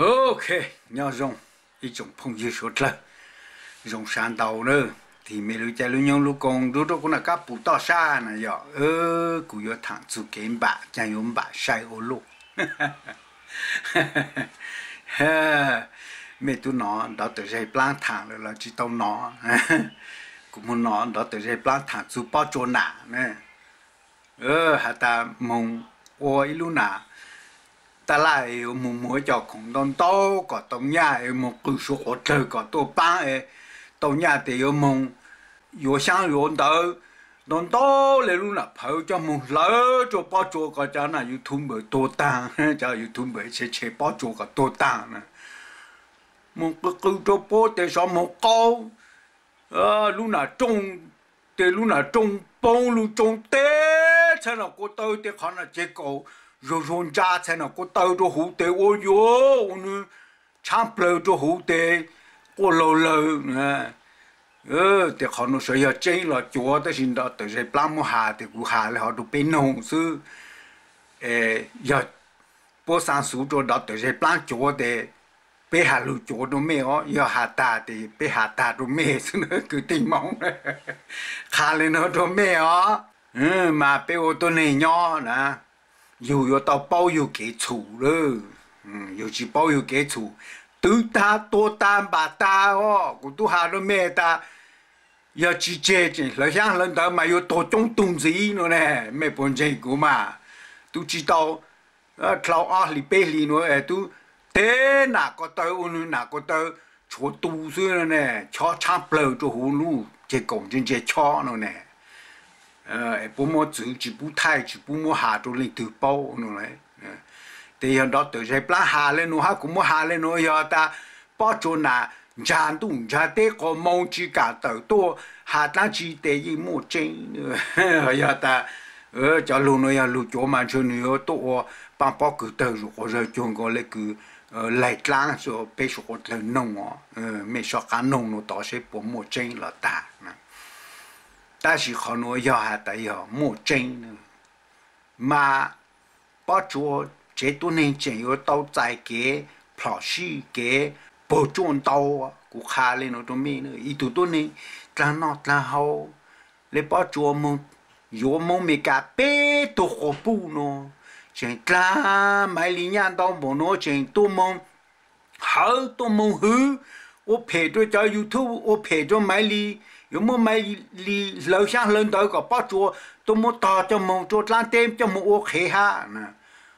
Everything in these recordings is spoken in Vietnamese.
Ok, nhau dùng ít种碰热说了，用山刀呢，thì mấy đứa trẻ lúc nhau lúc còn đứa đó cũng là các bút to xa này giờ, cũng có thằng chú kiếm bạc, chẳng dùng bạc sai ô lô, mấy tụi nó đó từ đây plan thằng rồi là chỉ tao nó, cũng muốn nó đó từ đây plan thằng chú bao chỗ nà nè, hả ta mong ôi lúc nào ta lại một mỗi cho cũng đông to có tông nhà một cứ số hỗ trợ có tổ ba tông nhà thì có mong có sang có đỡ đông to lên luôn là phải cho mong lỡ cho bao chỗ có cho là YouTube mới tổ tăng cho YouTube mới sẽ bao chỗ có tổ tăng nè mong cứ cho bao để sao mong cao lúc nào trông thì lúc nào trông bông lúc trông té thế nào có tới thì khả năng chế cầu rồi rôn ra thế nào có tàu cho hủ tê ôi yo o늘 참 pleu cho hủ tê có lâu lâu nè thì họ nó sẽ chơi là chúa tới xin đó tới sẽ làm một hà thì cũng hà là họ được bên nông sư giờ bố sáng sớm cho đó tới sẽ làm chúa thì bé hà lu chúa đồ mẹ ó giờ hà ta thì bé hà ta đồ mẹ xứ nữa cứ tình mong hà lên nó đồ mẹ ó mà bé ô tô này nhỏ nè dù tao bao nhiêu cái chủ rồi, dù chỉ bao nhiêu cái chủ, tứ ta, tô ta, bà ta, cũng tu hà nó mẹ ta, giờ chỉ chơi chứ, lại sang lần đó mà yêu tổ trong tung gì nữa nè, mẹ bọn chơi của mà, tu chỉ tao, thâu ở lì bê lì nữa, tu thế nào có tao ôn nào có tao chúa tu xưa nè, cho chăm bờ cho hồ lu, chơi công chân chơi cho nữa nè. Bố mô chỉ bố thay chỉ bố mô hà cho lên từ bao nữa đấy, thì hiện đó từ giờ plan hà lên nữa ha cũng mô hà lên nữa giờ ta bao chỗ nào chán tung chán tê có mong chỉ cả tới to hà ta chỉ để gì mô chân nữa, giờ ta cho luôn nữa giờ luôn chỗ mà cho nữa to bằng bao cứ tới rồi rồi chọn cái lấy cứ lại lang rồi bây giờ có thể nông mấy số cá nông nó đó sẽ bố mô chân là ta ta chỉ khó nói giờ hạt tại giờ mua chân nữa mà bao chỗ chế độ này chỉ có tàu chạy cái phò xí cái bộ tròn tàu cũng khá lên nó trong mình nữa ít tuổi này là nó là hậu lấy bao chỗ mông yếu mông mấy cái bé tổ hợp bu nó chỉ là mấy lý nhàn tàu bộ nó chỉ tổ mông hở tổ mông hư ô phê cho YouTube ô phê cho mấy lý有么买里楼上人到个包桌，都么打就么做烂店就么我开下呢。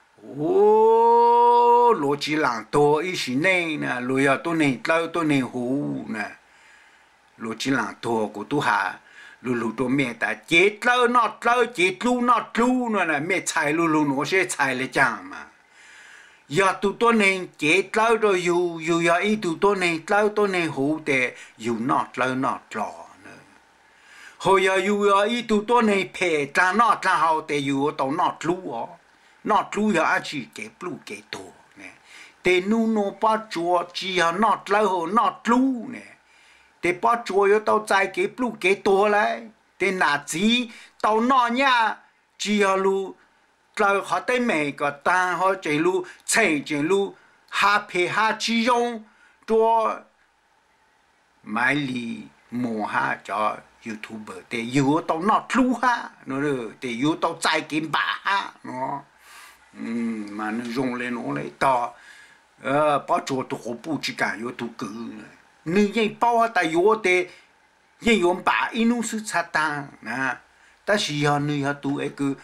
哦，逻辑浪多一些呢呢，路要多呢，老多呢好呢。逻辑浪多个都下，路多咩的，节老那老节路那路呢，咩菜路那些菜来讲嘛。要多多呢，节老都有要一多呢，老多呢好的，有那老那老。hồi giờ yêu ý tụ tôi này phê cha nọ cha hậu để yêu tàu nọ lú giờ chỉ cái blu cái tổ nè để nu nô ba chúa chỉ là nọ lâu nọ lú nè để ba chúa yêu tàu trái cái blu cái tổ lại để nà chỉ tàu nọ nhá chỉ là lu lâu họ tới mấy cái ta họ chỉ lu chạy chỉ lu ha phê ha chỉ dùng cho mai lì mua ha cho YouTuber để yêu tao nọt lu ha nó rồi để yêu tao chạy kiếm bả ha nó mà nó dùng lên nó lấy to bao chỗ tụ hồ bu chỉ cả yêu tụ cử như vậy bao ta yêu để như vậy bả inu sự sát ta nè ta chỉ là như vậy tụ ấy cứ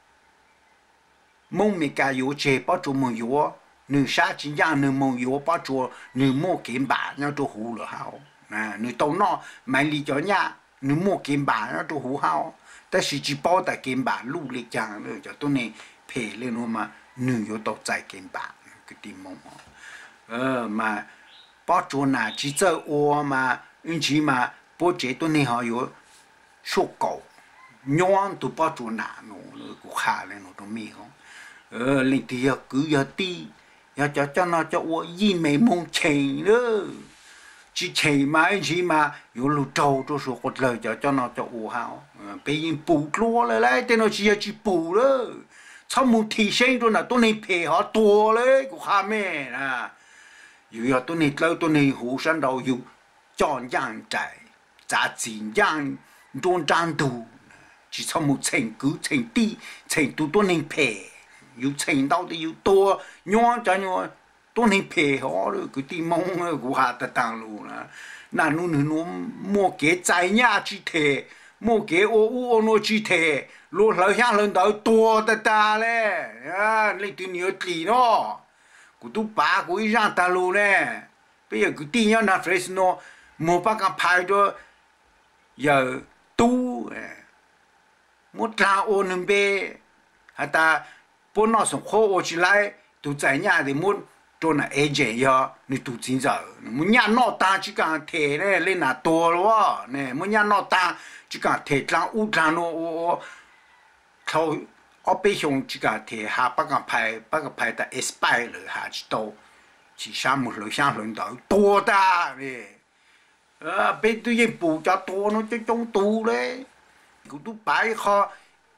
mong mình cả yêu chế bao chỗ mong yêu như sát chỉ rằng như mong yêu bao chỗ như mua kiếm bả nhau tụ hồ là hao nè như tao nọ mày đi cho nhà nếu mua kiếm bạc nó cho hú hao,แต่是只包在kiếm bạc路里讲了，就都能赔了喏嘛，女有到在kiếm bạc cái地方嘛包做哪只做我嘛，因此嘛，包这都能好有说高，娘都包做哪喏，个下来喏都没好，另地要cứ要低，要叫那叫我一美梦情了。chỉ chạy mãi chỉ mà有路trâu cho số một lời cho nó cho ủ hao bây giờ bù lúa lại đấy tên nó chỉ bù đó sau một thị sinh rồi là tôi này phê họ tua đấy của cha mẹ nè 有多年老多年后生到有长样在咋怎样多长度，只从冇成高成低成多年配，有成到的有多样就样多年配好了，个地蒙啊，我下得当路啦。那侬莫给在nhà去贴，莫给我那去贴，路老乡人都多得大嘞啊！你对你有地喏，我都把过一样大路嘞，不要个地要拿出来是喏，莫把个拍着要多哎，莫抓我能呗，还打不拿上火我起来，都在nhà的莫。做那agent呀，你都知道，冇人闹大就讲贴咧，你拿多咯喎，呢冇人闹大就讲贴张乌张咯，我头我背上就讲贴下，把个牌到 expire 了下去到，其实冇路上轮到多大咧，被对人补加多咯，就种多咧，佢都摆好，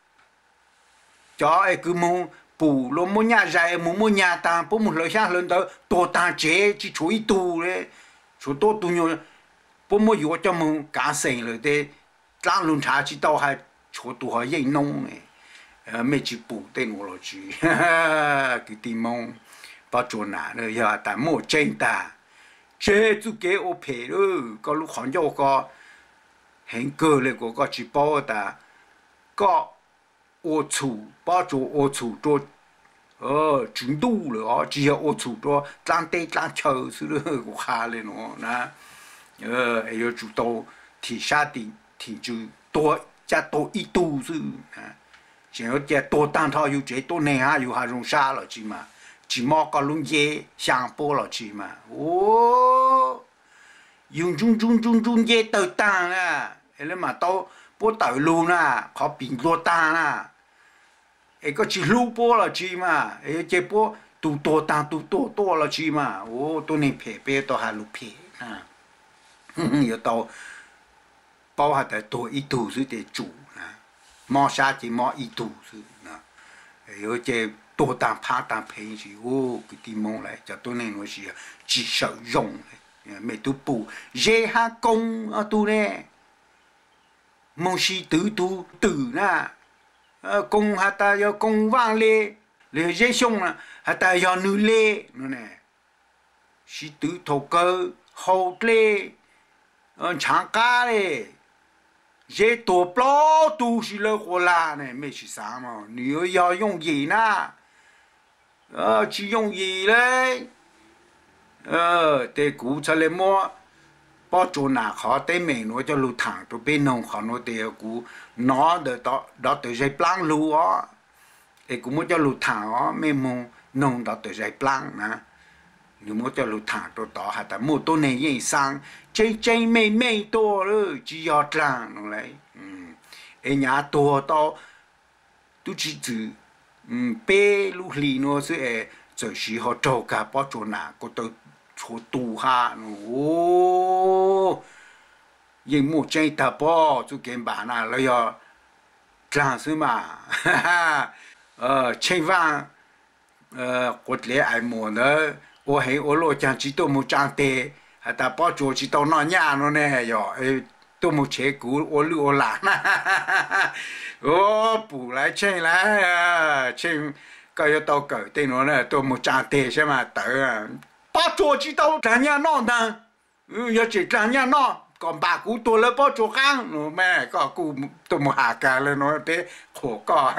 叫个冇。bù lo mua nhà dài mua nhà ta bố một lời sang lần đó tổ ta chế chỉ chú ý tu đấy chú tổ tu nhiều bố mua yếu cho mình cả sinh rồi đấy lang luôn trả chỉ tao hay chú tu hay yên nông này mấy chỉ bù tên của nó chỉ cái tim mong bao chỗ nào nữa giờ ta mua trên ta chế chú kế ô phê đó có lúc khó cho có hiện cơ này có chỉ bao ta có ô chủ bao chỗ ô chủ cho trình độ rồi chỉ là ô chủ cho trang tê trang chờ sự đó của hà lên nó na giờ chủ đầu thì sa thì chủ多加多一度是啊，然后加多单套有这多年啊有还用啥了去嘛，只毛个龙叶香波了去嘛，哦，用中叶都单啊，那嘛到不到路呢，靠平多单啊。个只路波了去嘛，这波都多了去嘛，哦，多年陪都还路陪啊，要到包下得多一度是得住啊，毛下就毛一度是啊，有这多当怕当陪去，哦，个地方来，就多年我是至少用的，没都补，热下工啊都嘞，冇是都呐。công hạt ta do công vang lê lê dễ xong là hạt ta do nữ lê nữa nè sĩ tử thổ cơ hậu lê chẳng cá lê dễ tổ pló tu sĩ lơ khổ la nè mấy sĩ sáng mà nếu do dùng gì na chỉ dùng gì đấy để cú cho lên mua bao chỗ nào khó tới mình nó cho lù thẳng tôi bên nông khó nó để cú nó để đó từ dây plan lù á để cú muốn cho lù thẳng á mình muốn nông đó từ dây plan nè nếu muốn cho lù thẳng tôi đó hay là mua tôi này gì sang chơi mây to rồi chỉ do trăng nó lấy ở nhà to tôi chỉ bê lù lì nó sẽ giờ chỉ họ trâu cả bao chỗ nào có tôi chỗ tu ha ô nhưng một chơi ta bỏ chú kiếm bản à lấy giờ trang sư mà chơi vang quật lẽ ai muốn nữa ô hay ô lô chẳng chỉ tôi một trang tệ hay ta bỏ chỗ chỉ tao nói nhà nó nè rồi tôi một chế cũ ô lư ô lạ ô bù lại chơi lại chơi cái tao cởi tên nó nè tôi một trang tệ xem mà tới bao chỗ chỉ tao trả nhà nó nè giờ chỉ trả nhà nó còn bà cũ tôi lấy bao chỗ khác nó mẹ có cũ tôi một hạ cả lên nó thế khổ cỏ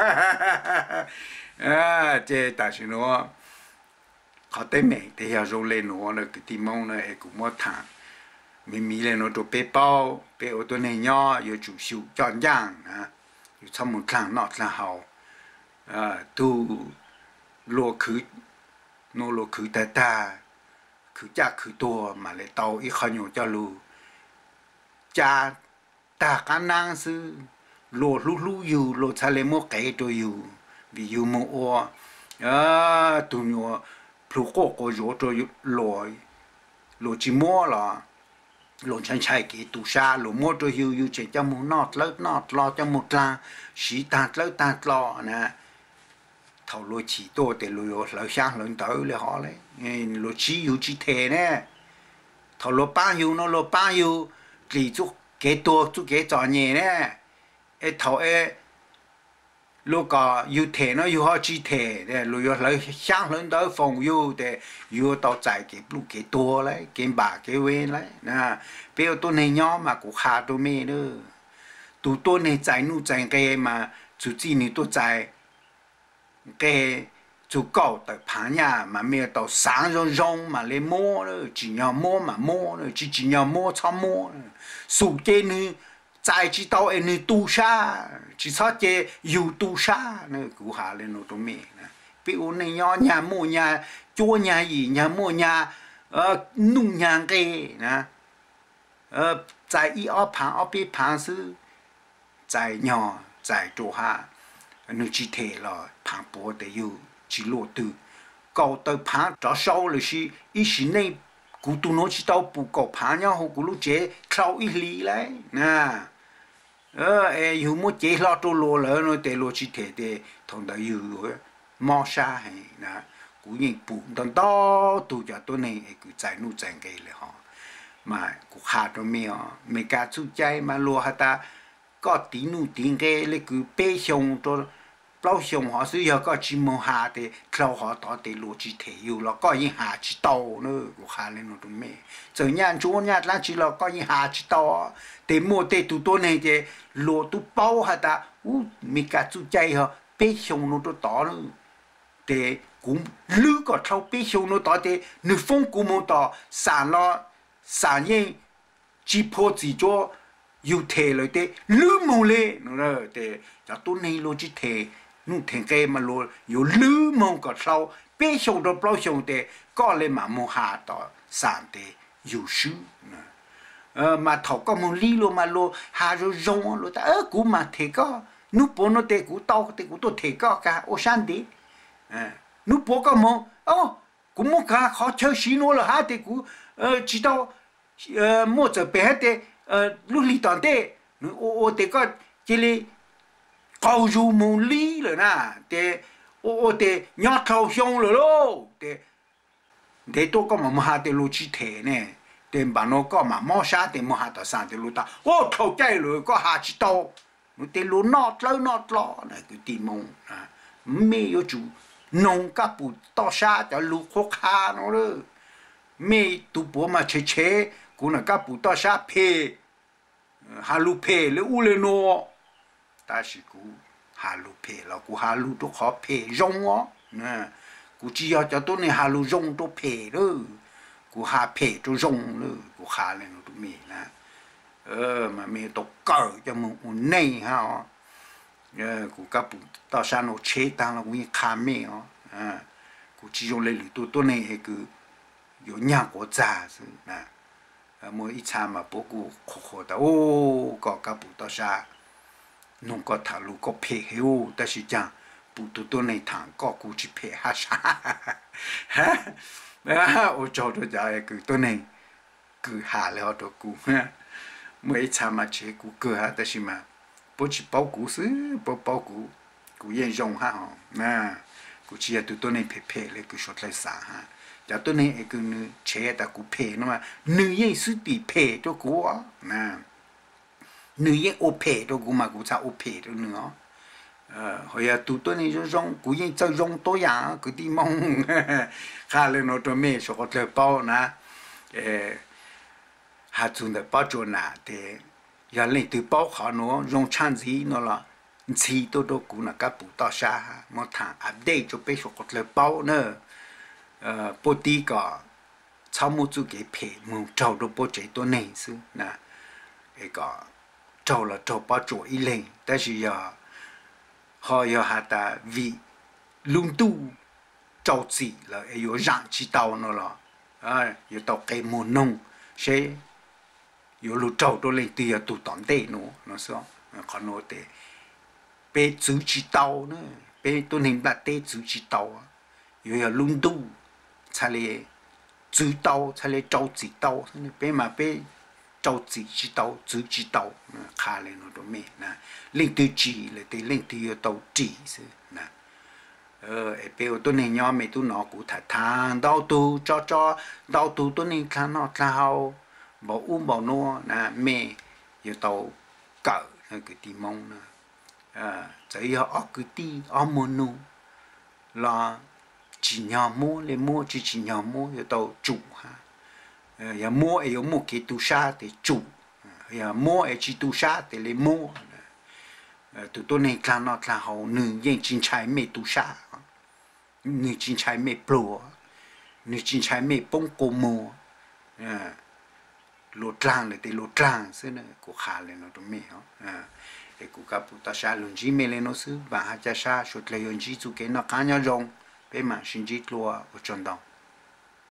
chế ta chỉ nó họ tới mẹ thì giờ rồi lên nó là cái tim mong này cũng mất thằng mình lên nó cho bé bao bé ô tô này nhỏ giờ chủ siêu chọn giang giờ xong một thằng nọ là hậu tu lúa khử nó lúa khử ta khử cha khử tua mà lại tàu ít khó nhiều cho lúa cha ta khả năng sư lúa lúa yêu lúa cha lấy một cái cho yêu vì yêu một ô tụi nhỏ lúa có gió cho lúa chỉ mua là lúa chân chạy cái tụ sa lúa mua cho yêu chỉ cho một nọt lo cho một là xí tạt lo nè thầu lúa chỉ to để lúa lúa sang lớn tới là họ đấy lúa chỉ yêu chỉ thế nè thầu lúa bao nhiêu nó lúa bao nhiêu chỉ chút cái to chút cái trò nhẹ nè ấy thầu ấy lúc có yêu thế nó yêu họ chỉ thế để lúa lúa sang lớn tới phòng yêu để yêu tao chạy cái lúc cái to đấy cái bạc cái ven đấy nè bây giờ tôi này nhỏ mà cũng khá tôi mê nữa tụ tôi này chạy nu chạy cái mà chủ chỉ này tôi chạy cái chú cậu tại phá nhà mà mẹ tao sáng rong rong mà lấy mua nữa chỉ nhau mua mà mua nữa chỉ nhau mua cho mua sủ cái nữa chạy chỉ tao em nữa tu sa chỉ sao cái yêu tu sa nữa cũng hà lên nó tụi mẹ nè ví dụ này nhau nhà mua nhà chua nhà gì nhà mua nhà nung nhà cái nè chạy y ở phá ở bên phá sư chạy nhỏ chạy chỗ ha nó chỉ thể là phá bố để yêu chỉ lộ từ cầu tới phá cho sau là gì ý xin này cụ tụ nó chỉ tao bù cầu phá nhau hoặc cụ lúc chế khâu ý lý đấy nè yêu một chế lo cho lộ lỡ nó để lộ chỉ thể để thằng đó yêu mò xa hay nè cụ nhìn bù đằng đó tụ cho tôi này cứ chạy nụ chạy cái là họ mà cụ khá cho mẹ cả chú chạy mà lộ hả ta có tí nụ tí cái là cứ bê xong cho bao xong họ sử dụng có chỉ mua hạ thì sau họ đó thì lộ chỉ thể yêu là có những hạ chỉ tàu nữa của hạ lên nó tụi mẹ giờ nhà chú nhà là chỉ là có những hạ chỉ tàu thì mua thì tụi tôi này thì lộ tụi bao hả ta mi cả chú chạy họ bê xong nó đó nữa thì cũng lứa có sau bê xong nó đó thì nữ phong cũng muốn đó sản lo sản nhiên chỉ phô chỉ cho yêu thể rồi thế lứa mù lê nó thì cho tôi này lo chỉ thể nụ thành cái mà lo yêu lứa mù có sau bé xong đó bao xong thì có lên mà mua hạ đó sản thì yêu sư mà thọ có một ly luôn mà lo hạ rồi rong lo ta cũng mà thế có nụ bố nó thì cũng tao thì cũng tôi thế có cả ô san đi nụ bố có một cũng một cả khó chơi xí nó là hạ thì cũng chỉ tao một giờ bé thì lúc lý toàn thế ô thì có chỉ là cầu dù một lý rồi nè thì ô thì nhát thầu xong rồi đó thì tôi có mà hạt thì lúc chỉ thế nè thì bà nó có mà mót sát thì mót hạt ở sang thì lúc ta ô thầu chạy rồi có hạt chỉ tao thì lúc nọt lỡ này cứ tìm mong mẹ yêu chủ nông các bụi to sát cho lúc khó khăn nó đó mẹ tụ bố mà chế cũng là các bụi to sát phê hà lù phê lấy u lên nó ta chỉ cú hà lù phê là cú hà lù tôi khó phê rong á nè cú chỉ cho tôi này hà lù rong tôi phê đó cú hà phê tôi rong nữa cú hà lên nó tụi mẹ nè mà mẹ tôi cởi cho một này ha cú các bụi to sát nó chế tăng là cú như khá mẹ á cú chỉ dùng lấy tôi này cứ有nhà của già rồi nè mỗi ít cha mà bố cụ khó đó có các bố đó sao nông có thảo lũ có phê hiểu但是讲不多多那堂có cụ chỉ phê ha sa ha ô cho đó giờ cứ tôi này cứ hạ lại đó cụ mỗi ít cha mà chế cụ cứ ha但是mà bố chỉ bảo cụ xứ bảo cụ cụ yên dùng ha nè cụ chỉ là tôi này phê lại cứ sốt lại sa ha giờ tôi này cứ chế ta cụ phê nó mà nữ yên sư tỷ phê cho cụ á nè nữ yên ô phê cho cụ mà cụ sao ô phê cho nữa hồi giờ tôi này cho rong cụ yên cho rong tối à cứ đi mong khá lên nó cho mẹ cho có thể bao nè hạt chúng ta bao cho nè thì giờ lên từ bao khó nó rong chăn gì nó là chỉ tôi đâu cụ là các bố to xa một thằng update cho bé cho có thể bao nữa bố tí có cháu mua chú cái phê mua trâu đồ bố chế tôi này xứ nè cái có trâu là trâu bao chỗ ý lên但是giờ họ giờ hạt ta vì lung tu trâu chỉ là yếu rạng chỉ tàu nó là yếu tàu cái mùa nông sẽ yếu lũ trâu tôi lên từ giờ tụ tóm tệ nó sao còn nó tệ bé chữ chỉ tàu nữa bé tôi hình là tệ chữ chỉ tàu yếu lung tu才来知道，才来找知道，别嘛别找知道，知道，看来那都没那，领导知了，对领导要到知是那， ai biểu tôi này nhỏ mấy tôi nó cũng thật thang đau tu cho đau tu tôi này khá nó khá hậu bảo bảo nó nè mẹ giờ tàu cỡ cái tim mong nè chỉ ở cái ti ở môn nu là chỉ nhà mua lấy mua chỉ nhà mua giờ tàu chủ ha giờ mua ấy mua cái tu sa thì chủ giờ mua ấy chỉ tu sa thì lấy mua tụi tôi này khá nó khá hậu nữ yên chính trái mẹ tu sa nữ chính trái mẹ pro nữ chính trái mẹ bông cô mồ lột langเลยแต่ลดล่างซึ่งเนี่ยกูขาดเลยเนาะตรงนี้เอกูกับปุตตาชาลุนจีเมเลโนซึบาฮาจาชาชุดเลยยนจีจุเกนนักการยาจงเป็นมาชินจีกลัวอุจจนดอง